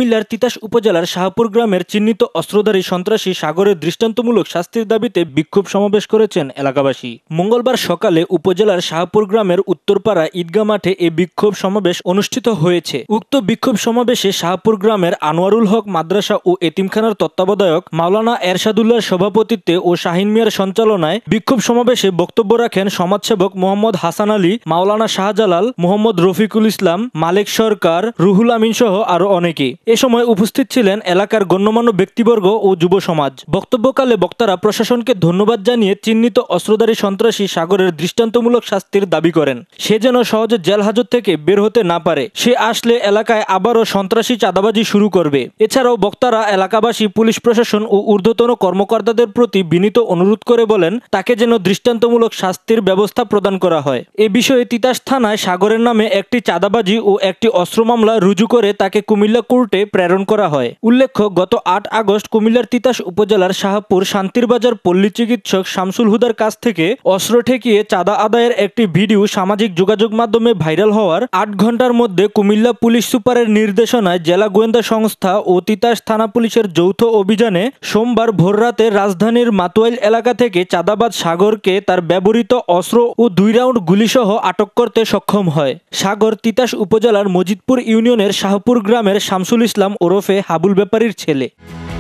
কুমিল্লার তিতাস উপজেলার শাহপুর গ্রামের চিহ্নিত অস্ত্রধারী সন্ত্রাসী সাগরের দৃষ্টান্তমূলক শাস্তির দাবিতে বিক্ষোভ সমাবেশ করেছেন এলাকাবাসী। মঙ্গলবার সকালে উপজেলার শাহপুর গ্রামের উত্তরপাড়া ঈদগাহ মাঠে এ বিক্ষোভ সমাবেশ অনুষ্ঠিত হয়েছে। উক্ত বিক্ষোভ সমাবেশে শাহপুর গ্রামের আনোয়ারুল হক মাদ্রাসা ও এতিমখানার তত্ত্বাবধায়ক মাওলানা এরশাদুল্লাহর সভাপতিত্বে ও শাহিন মিয়ার সঞ্চালনায় বিক্ষোভ সমাবেশে বক্তব্য রাখেন সমাজসেবক মোহাম্মদ হাসান আলী, মাওলানা শাহজালাল, মোহাম্মদ রফিকুল ইসলাম, মালেক সরকার, রুহুল আমিন সহ আরো অনেকে। এ সময় উপস্থিত ছিলেন এলাকার গণ্যমান্য ব্যক্তিবর্গ ও যুব সমাজ। বক্তব্যকালে বক্তারা প্রশাসনকে ধন্যবাদ জানিয়ে চিহ্নিত অস্ত্রধারী সন্ত্রাসী সাগরের দৃষ্টান্তমূলক শাস্তির দাবি করেন। সে যেন সহজে জেল হাজত থেকে বের হতে না পারে। সে আসলে এলাকায় আবারও সন্ত্রাসী চাঁদাবাজি শুরু করবে। এছাড়াও বক্তারা এলাকাবাসী, পুলিশ প্রশাসন ও ঊর্ধ্বতন কর্মকর্তাদের প্রতি বিনীত অনুরোধ করে বলেন তাকে যেন দৃষ্টান্তমূলক শাস্তির ব্যবস্থা প্রদান করা হয়। এ বিষয়ে তিতাস থানায় সাগরের নামে একটি চাঁদাবাজি ও একটি অস্ত্র মামলা রুজু করে তাকে কুমিল্লা কোর্টে প্রেরণ করা হয়। উল্লেখ্য, গত ৮ আগস্ট কুমিল্লার তিতাস উপজেলার শাহপুর শান্তিরবাজার পল্লী চিকিৎসক শামসুল হুদার কাছ থেকে অস্ত্র ঠেকিয়ে চাঁদা আদায়ের একটি ভিডিও সামাজিক যোগাযোগ মাধ্যমে ভাইরাল হওয়ার ৮ ঘণ্টার মধ্যে কুমিল্লা পুলিশ সুপারের নির্দেশনায় জেলা গোয়েন্দা সংস্থা ও তিতাস থানা পুলিশের যৌথ অভিযানে সোমবার ভোররাতে রাজধানীর মাতুয়াইল এলাকা থেকে চাঁদাবাজ সাগরকে তার ব্যবহৃত অস্ত্র ও 2 রাউন্ড গুলিসহ আটক করতে সক্ষম হয়। সাগর তিতাস উপজেলার মজিদপুর ইউনিয়নের শাহপুর গ্রামের শামসুল ইসলাম ওরফে হাবুল ব্যাপারীর ছেলে।